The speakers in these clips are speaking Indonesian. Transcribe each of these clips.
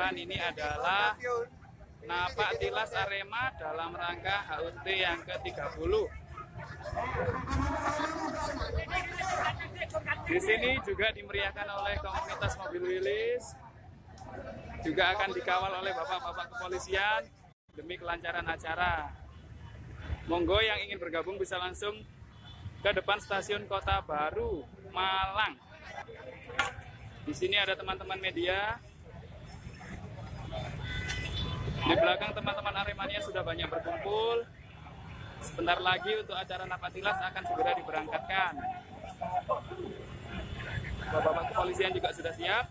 jalan ini adalah Napak Tilas Arema dalam rangka HUT yang ke-30. Di sini juga dimeriahkan oleh komunitas mobil Willys, juga akan dikawal oleh bapak-bapak kepolisian demi kelancaran acara. Monggo yang ingin bergabung bisa langsung ke depan stasiun Kota Baru, Malang. Di sini ada teman-teman media. Di belakang teman-teman Aremania sudah banyak berkumpul. Sebentar lagi untuk acara Napak Tilas akan segera diberangkatkan. Bapak-bapak kepolisian juga sudah siap.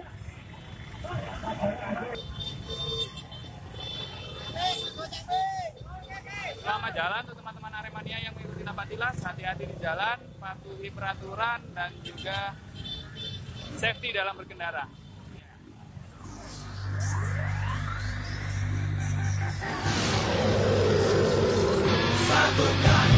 Selamat jalan untuk teman-teman Aremania yang mengikuti Napak Tilas. Hati-hati di jalan, patuhi peraturan dan juga safety dalam berkendara. Satukan